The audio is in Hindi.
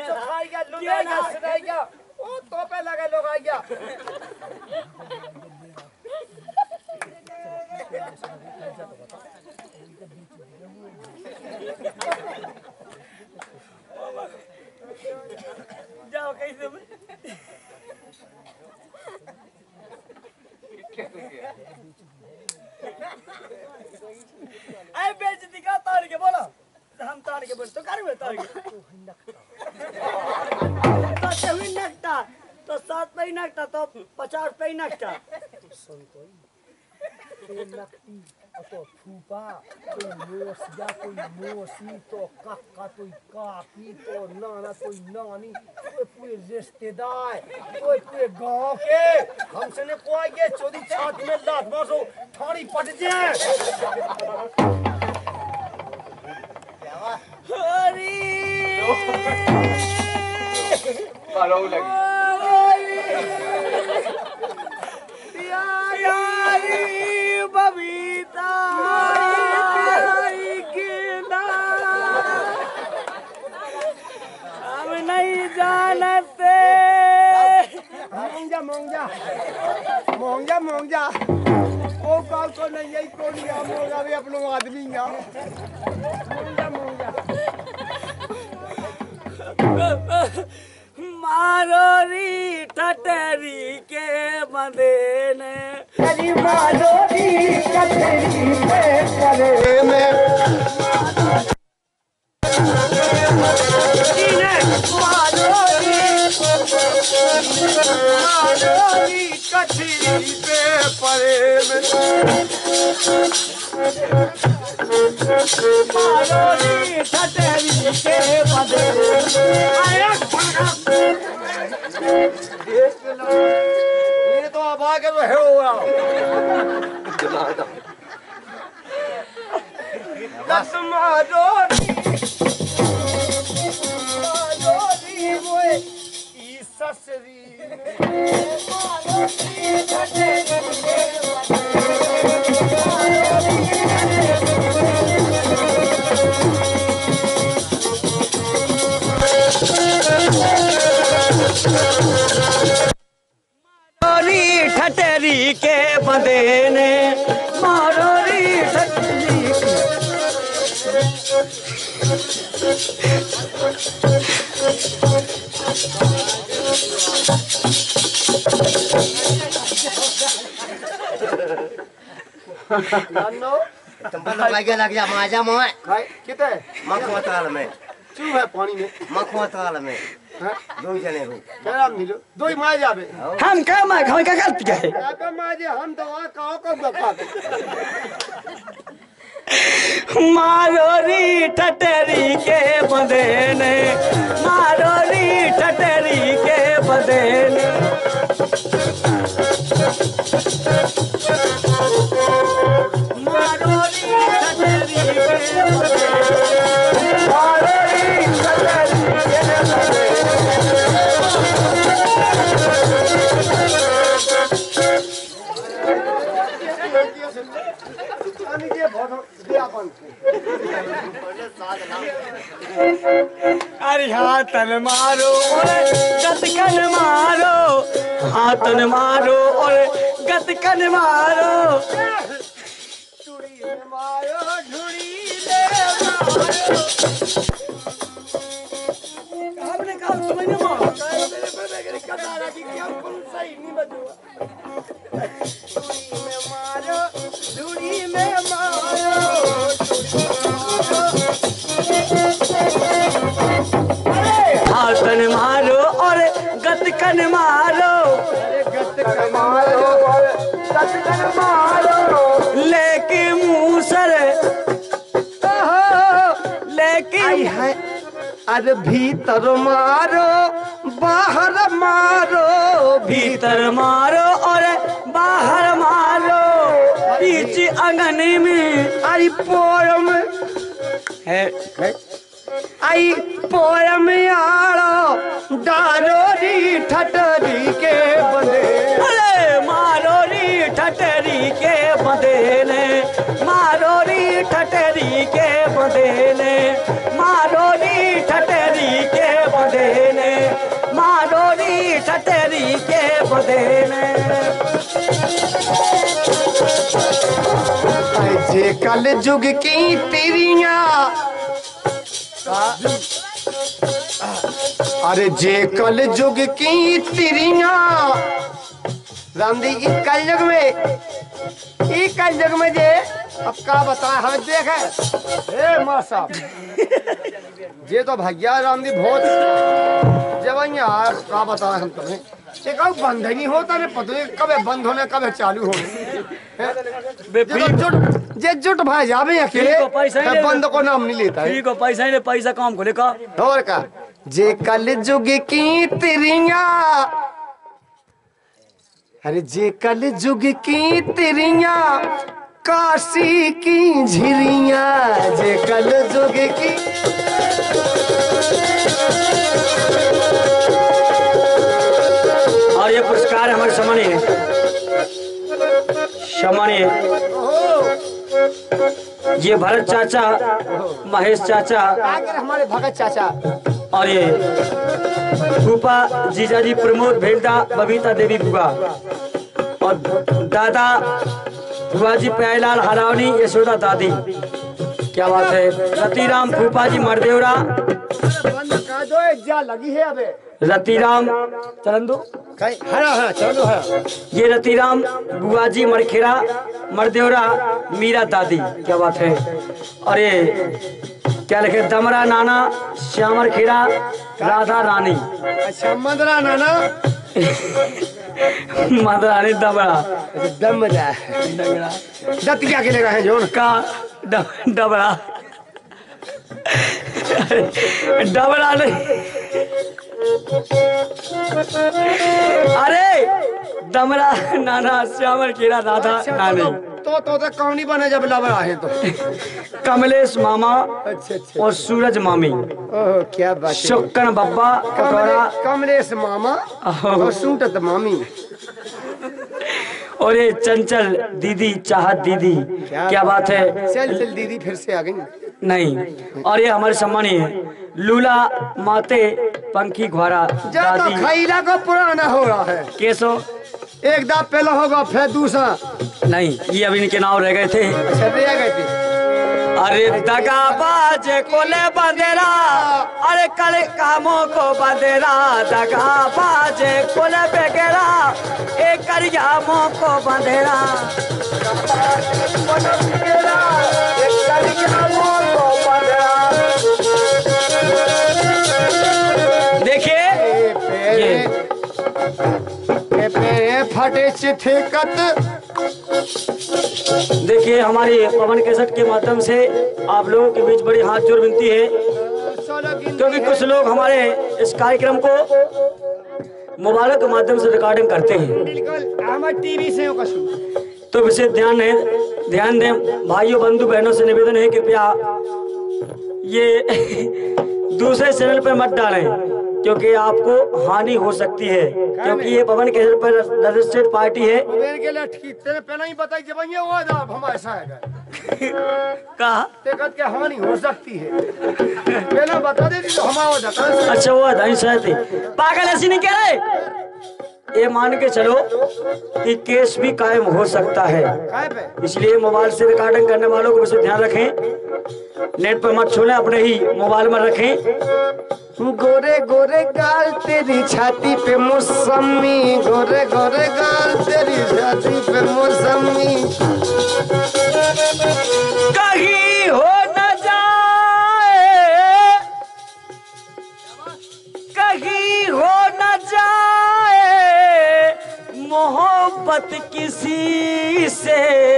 खाएगा लुटाएगा सुनाएगा ओ तो पे लगा लोग आएगा जाओ कैसे आई बेइज्जती का तार के बोलो हम तार के बोल तो कर में तार के तो चवी नकटा तो 7 पे नकटा तो 50 पे नकटा तो सुन कोई नकटी तो फूफा कोई मोसिया कोई मोसी तो काका कोई काकी तो नाना कोई नानी कोई पूरे रिश्तेदार कोई पूरे गांव के हमसे ने कोई के चोरी छात में लात मारो थाड़ी पट जाए हरी मारो लगी यारी बबीता हम नहीं जानते मोंजा ओ काल को नहीं यही को लिया मोंगा भी अपनो आदमी या मोंजा मारोरी ठटरी के बंदे ने अरे मारोरी ठटरी के बंदे में मारोरी ठटरी पे परे में मारोरी ठटरी के बंदे ये तो अब आगे तो है हुआ दस मारोरी वो ई ससरी मारोरी ठटरी के बंदे ने मारोरी ठटरी नानो तुम लगे लग जा माजा मोए खाए किते मखवा ताल में चू है पानी में मखवा ताल में दो जने हो तेरा मिलो दो ही मार जाबे हम क्या मैं हम क्या गलती है अबे माजे हम तो आ काओ को बखा मारोरी ठटरी के बंदे ने मारोरी ठटरी के बंदे ने मारोरी ठटरी के बंदे मारोरी ठटरी के बंदे अरे हाथन मारो और गतकन मारो हाथन मारो और गतकन मारो चूड़ी में मारो ढूड़ी ले मारो आपने कहा तुम्हें ना मारो मेरे कतारा की क्या कौन सही नहीं बजुआ चूड़ी में मारो ढूड़ी में मारो हाथन मारो और गतकन मारो गतकन मारो गतकन मारो लेके मुंह सर लेके है अरे भीतर मारो बाहर मारो भीतर मारो और बाहर मारो बीच आंगन में आई पोरम है आई पोरम आड़ो डारोरी ठटरी के बंदे अरे मारोरी ठटरी के बंदे ने मारोरी ठटरी के बंदे ने मारोरी ठटरी के बंदे ठठेरी के बंधे जे कल जुग की तिरिया अरे जे कल जुग की तिरिया रामदी कल युग में जे अब का बताए हमें देखे माँ साहब ये तो भैया रामदी बहुत जवाइया का बताए हम तुम्हें एक बंद ही नहीं होता ने पता नहीं कब बंद होने कब चालू होने जे जुट भाई जावे अकेले बंद को नाम नहीं लेता है ठीक है पैसा ही पैसा काम को लेका और का जे कल जुग की तिरिया अरे जे कल जुग की तिरिया काशी की झिरिया जे कल जुग की और ये पुरस्कार हमारे सम्मानीय ये भरत चाचा, महेश चाचा, हमारे भगत चाचा और ये फूफा जीजाजी प्रमोद भेंटा, बबीता देवी बुआ और दादा बुआ जी प्यारीलाल हरावनी, यशोदा दादी। क्या बात है। रतिराम फूफा जी मरदेवरा, लगी है अबे रतिराम चलन दो हरा चलो हरा ये रतिराम बुआ जी मरखेड़ा मरदेवरा, मीरा दादी। क्या बात है। और ये क्या लिखे, दमरा नाना, श्यामर खेड़ा, राधा रानी। अच्छा मदरा नाना मदरानी दमरा दमरा दत्त क्या के लगा है जो का डबरा डबरा नहीं, अरे दमरा नाना, श्यामर खेड़ा, राधा रानी। तो कौनी बने जब लबड़ा है तो कमलेश मामा अच्छा और सूरज मामी। ओह क्या बात है। शुक्कन बब्बा पकौड़ा, कमलेश मामा और सूटत मामी और ये चंचल दीदी, चाहत दीदी। क्या बात है। चल दीदी फिर से आ गई नहीं। और ये हमारे सम्मानीय लूला माते, पंखी घोड़ा दादी। खैरा का पुराना हो रहा है केसो एक दाव पहला होगा फिर दूसरा नहीं, ये अभी इनके नाम रह गए थे। अच्छा रह गए थे। अरे दगा बाजे कोले बंदेरा, अरे कल कामों को बंदेरा, दगा बाजे कोले बेगेरा, एक करियामों को बंदेरा। देखिए फटे चिथिकत। देखिए हमारी पवन केसट के माध्यम से आप लोगों के बीच बड़ी हाथ जोड़ विनती है, क्योंकि कुछ लोग हमारे इस कार्यक्रम को मोबाइल के माध्यम से रिकॉर्डिंग करते हैं, टीवी से तो विशेष ध्यान दें। भाइयों बंधु बहनों से निवेदन है कृपया ये दूसरे चैनल पर मत डालें, क्योंकि आपको हानि हो सकती है, क्योंकि ये पवन केसर पर रजिस्टर्ड पार्टी है। पहले ही बताई जब ये हमारे क्या हानि हो सकती है पहले बता दे तो हमारा। अच्छा वो पागल ऐसी नहीं कह रहे, ये मान के चलो कि केस भी कायम हो सकता है, इसलिए मोबाइल से रिकॉर्डिंग करने वालों को वैसे ध्यान रखें, नेट पर मत छोड़ें, अपने ही मोबाइल में रखें। गोरे गोरे गाल तेरी छाती पे मौसमी, गोरे गोरे गाल तेरी छाती पे मौसमी, कहीं हो न जाए, कहीं हो न जाए मोहब्बत किसी से,